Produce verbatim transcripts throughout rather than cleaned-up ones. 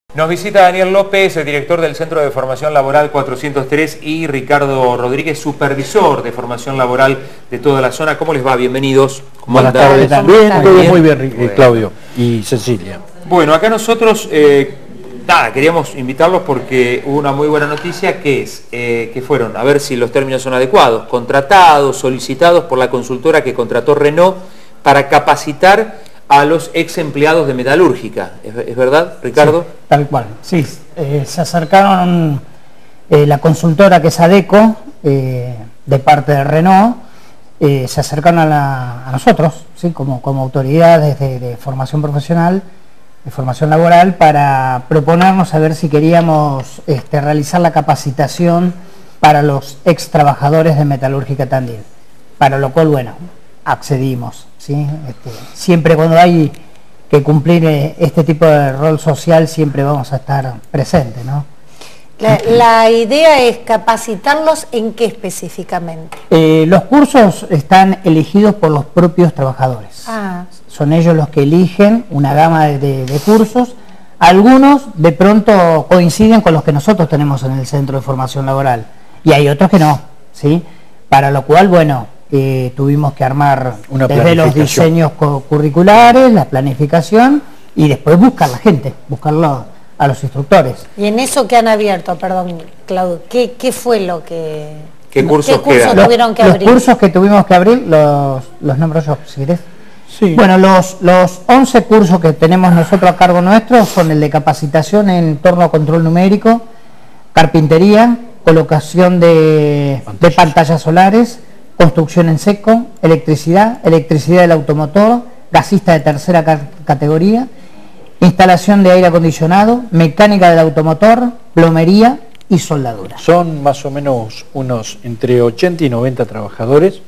Nos visita Daniel López, el director del Centro de Formación Laboral cuatrocientos tres, y Ricardo Rodríguez, supervisor de formación laboral de toda la zona. ¿Cómo les va? Bienvenidos. Buenas tardes. Bien, todo muy bien, bien, Claudio y Cecilia. Bueno, acá nosotros, eh, nada, queríamos invitarlos porque hubo una muy buena noticia, que es eh, que fueron, a ver si los términos son adecuados, contratados, solicitados por la consultora que contrató Renault para capacitar a los ex empleados de Metalúrgica. ¿Es, es verdad, Ricardo? Sí, tal cual, sí. Eh, se acercaron eh, la consultora que es ADECO, eh, de parte de Renault, eh, se acercaron a, la, a nosotros, ¿sí? como, como autoridades de, de formación profesional, de formación laboral, para proponernos a ver si queríamos este, realizar la capacitación para los ex trabajadores de Metalúrgica Tandil, para lo cual, bueno, accedimos. ¿Sí? Este, siempre cuando hay que cumplir eh, este tipo de rol social, siempre vamos a estar presentes, ¿no? La, la idea es capacitarlos ¿en qué específicamente? Eh, los cursos están elegidos por los propios trabajadores. Ah. Son ellos los que eligen una gama de, de, de cursos. Algunos de pronto coinciden con los que nosotros tenemos en el Centro de Formación Laboral y hay otros que no, ¿sí? Para lo cual, bueno, Eh, tuvimos que armar Una desde los diseños curriculares, la planificación y después buscar la gente, buscarlo a los instructores. Y en eso que han abierto, perdón, Claudio, ¿qué, qué fue lo que... ¿Qué cursos, ¿qué cursos quedan? tuvieron que los, abrir? Los cursos que tuvimos que abrir los, los nombro yo, si querés. Sí. Bueno, los, los once cursos que tenemos nosotros a cargo nuestro son el de capacitación en torno a control numérico, carpintería, colocación de, de pantallas solares, construcción en seco, electricidad, electricidad del automotor, gasista de tercera ca categoría, instalación de aire acondicionado, mecánica del automotor, plomería y soldadura. Son más o menos unos entre ochenta y noventa trabajadores,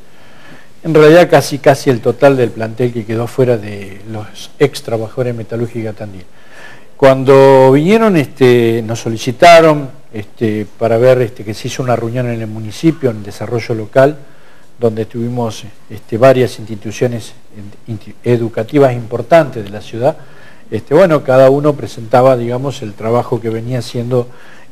en realidad casi casi el total del plantel que quedó fuera de los ex trabajadores de Metalúrgica Tandil. Cuando vinieron, este, nos solicitaron este, para ver este, que se hizo una reunión en el municipio, en desarrollo local, donde tuvimos este, varias instituciones educativas importantes de la ciudad. Este, bueno, cada uno presentaba, digamos, el trabajo que venía haciendo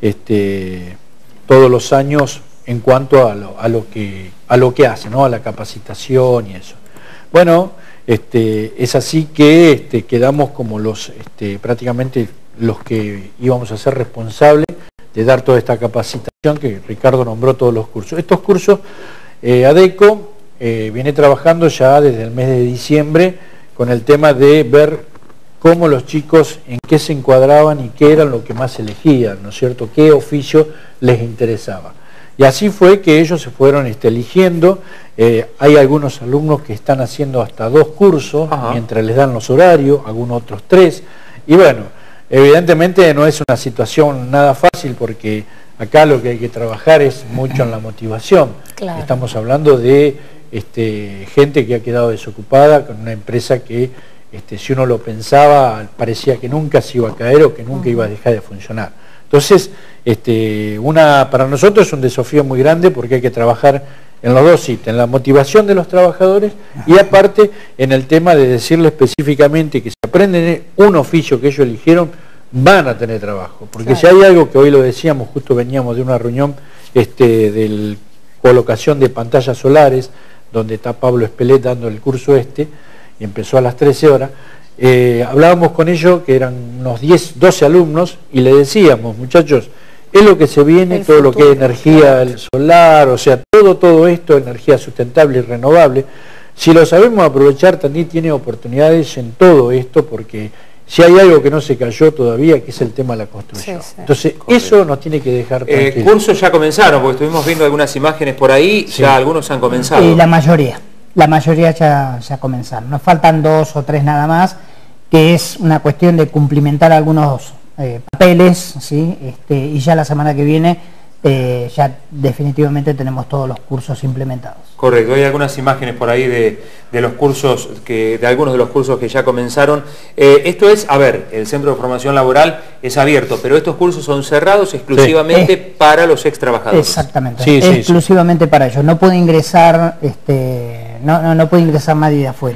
este, todos los años en cuanto a lo, a lo, que, a lo que hace, ¿no? A la capacitación y eso. Bueno, este, es así que este, quedamos como los, este, prácticamente los que íbamos a ser responsables de dar toda esta capacitación, que Ricardo nombró todos los cursos. Estos cursos, Eh, ADECO eh, viene trabajando ya desde el mes de diciembre con el tema de ver cómo los chicos, en qué se encuadraban y qué era lo que más elegían, ¿no es cierto?, qué oficio les interesaba. Y así fue que ellos se fueron este, eligiendo. Eh, hay algunos alumnos que están haciendo hasta dos cursos, Ajá. mientras les dan los horarios, algunos otros tres. Y bueno, evidentemente no es una situación nada fácil porque acá lo que hay que trabajar es mucho en la motivación. Claro. Estamos hablando de este, gente que ha quedado desocupada con una empresa que, este, si uno lo pensaba, parecía que nunca se iba a caer o que nunca iba a dejar de funcionar. Entonces, este, una, para nosotros es un desafío muy grande porque hay que trabajar en los dos sitios, en la motivación de los trabajadores y aparte en el tema de decirle específicamente que si aprenden un oficio que ellos eligieron, van a tener trabajo, porque claro. si hay algo que hoy lo decíamos, justo veníamos de una reunión este, de colocación de pantallas solares, donde está Pablo Espelet dando el curso este, y empezó a las trece horas, eh, hablábamos con ellos, que eran unos diez, doce alumnos, y le decíamos, muchachos, es lo que se viene, el todo futuro, lo que es energía el solar, o sea, todo, todo esto, energía sustentable y renovable, si lo sabemos aprovechar, también tiene oportunidades en todo esto, porque si hay algo que no se cayó todavía, que es el tema de la construcción. Sí, sí. Entonces, correcto. Eso nos tiene que dejar tranquilos. Eh, cursos ya comenzaron, porque estuvimos viendo algunas imágenes por ahí, sí. ya algunos han comenzado. Y la mayoría, la mayoría ya, ya comenzaron. Nos faltan dos o tres nada más, que es una cuestión de cumplimentar algunos eh, papeles, ¿sí? este, y ya la semana que viene eh, ya definitivamente tenemos todos los cursos implementados. Correcto, hay algunas imágenes por ahí de, de los cursos, que, de algunos de los cursos que ya comenzaron. Eh, esto es, a ver, el Centro de Formación Laboral es abierto, pero estos cursos son cerrados exclusivamente sí. para los ex trabajadores. Exactamente, sí, exclusivamente sí, sí. para ellos. No puede ingresar, este, no, no, no puede ingresar nadie de afuera.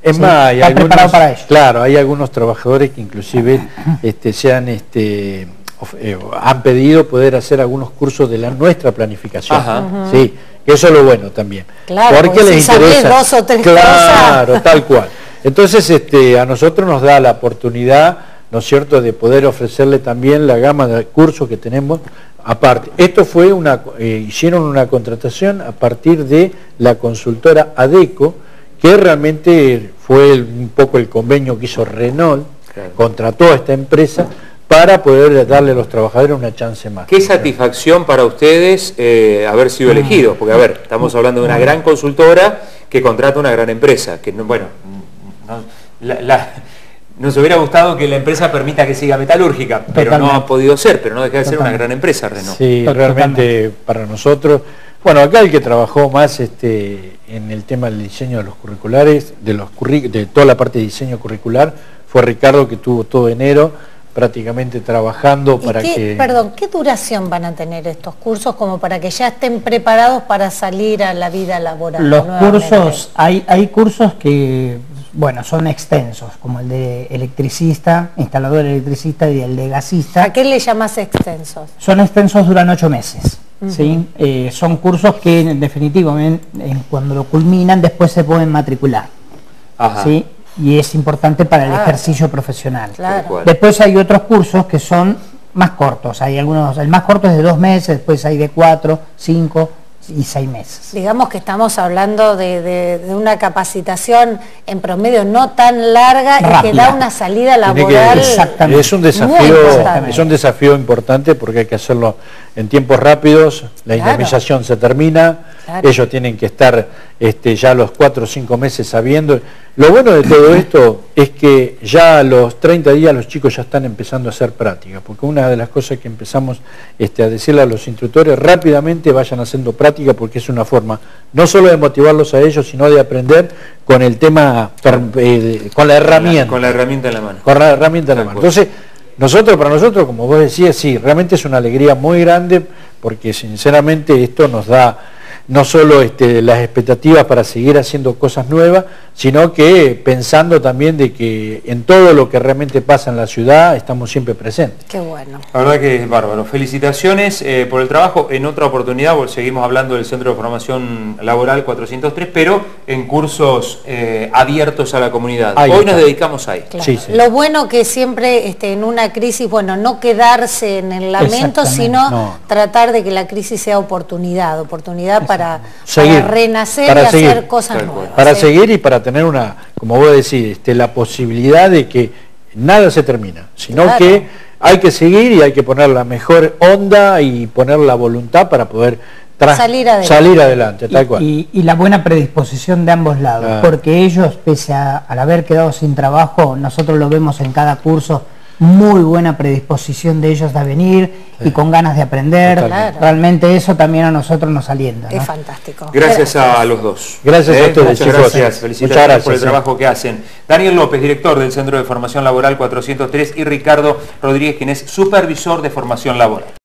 Es ¿sí? más, hay Está algunos, preparado para ello. claro, hay algunos trabajadores que inclusive este, se han, este, of, eh, han pedido poder hacer algunos cursos de la nuestra planificación. Ajá. Uh-huh. Sí, eso es lo bueno también. Claro, porque porque les si sabés interesa. dos o tres claro, cosas. tal cual. Entonces, este, a nosotros nos da la oportunidad, ¿no es cierto?, de poder ofrecerle también la gama de cursos que tenemos aparte. Esto fue una, eh, hicieron una contratación a partir de la consultora ADECO, que realmente fue el, un poco el convenio que hizo Renault, claro. Contrató a esta empresa para poder darle a los trabajadores una chance más. Qué satisfacción para ustedes eh, haber sido elegidos, porque a ver, estamos hablando de una gran consultora que contrata una gran empresa, que no, bueno, no, la, la, nos hubiera gustado que la empresa permita que siga metalúrgica, pero Totalmente. no ha podido ser, pero no deja de ser Totalmente. una gran empresa, Renault. Sí, Totalmente. realmente para nosotros, bueno, acá el que trabajó más este, en el tema del diseño de los curriculares, de, los curric de toda la parte de diseño curricular, fue Ricardo, que tuvo todo enero prácticamente trabajando para qué, que... Perdón, ¿qué duración van a tener estos cursos como para que ya estén preparados para salir a la vida laboral? Los cursos, hay, hay cursos que, bueno, son extensos, como el de electricista, instalador electricista y el de gasista. ¿A qué le llamas extensos? Son extensos, duran ocho meses. Uh-huh. ¿Sí? Eh, son cursos que en definitiva, en, en, cuando lo culminan, después se pueden matricular. Ajá. ¿Sí? Y es importante para el claro. ejercicio profesional. Claro. Después hay otros cursos que son más cortos, hay algunos, el más corto es de dos meses, después hay de cuatro, cinco y seis meses. Digamos que estamos hablando de, de, de una capacitación en promedio no tan larga Rápida. y que da una salida laboral. Que, es un desafío, es un desafío importante porque hay que hacerlo en tiempos rápidos, la claro. indemnización se termina, claro. ellos tienen que estar este, ya los cuatro o cinco meses sabiendo. Lo bueno de todo esto es que ya a los treinta días los chicos ya están empezando a hacer práctica, porque una de las cosas que empezamos este, a decirle a los instructores, rápidamente vayan haciendo práctica, porque es una forma no solo de motivarlos a ellos, sino de aprender con el tema, eh, con la herramienta. Con la herramienta en la mano. Con la herramienta en la mano. Entonces, nosotros, para nosotros, como vos decías, sí, realmente es una alegría muy grande, porque sinceramente esto nos da no solo este, las expectativas para seguir haciendo cosas nuevas, sino que pensando también de que en todo lo que realmente pasa en la ciudad estamos siempre presentes. Qué bueno. La verdad que es bárbaro. Felicitaciones eh, por el trabajo. En otra oportunidad seguimos hablando del Centro de Formación Laboral cuatrocientos tres, pero en cursos eh, abiertos a la comunidad. Ahí Hoy está. Nos dedicamos ahí. Claro. Sí, sí. Lo bueno que siempre este, en una crisis, bueno, no quedarse en el lamento, sino no. tratar de que la crisis sea oportunidad, oportunidad para Para, seguir, para renacer para y seguir, hacer cosas nuevas. Para ¿sí? seguir y para tener una, como vos decís, este, la posibilidad de que nada se termina, sino claro. que hay que seguir y hay que poner la mejor onda y poner la voluntad para poder salir adelante, salir adelante tal cual. Y, y, y la buena predisposición de ambos lados, ah. porque ellos, pese a, al haber quedado sin trabajo, nosotros lo vemos en cada curso, muy buena predisposición de ellos a venir sí. y con ganas de aprender. Claro. Realmente eso también a nosotros nos alienta, ¿no? Es fantástico. Gracias, gracias a los dos. Gracias ¿Eh? a ustedes, Muchas chicos. Gracias. Felicitaciones gracias, por el sí. trabajo que hacen. Daniel López, director del Centro de Formación Laboral cuatrocientos tres, y Ricardo Rodríguez, quien es supervisor de formación laboral.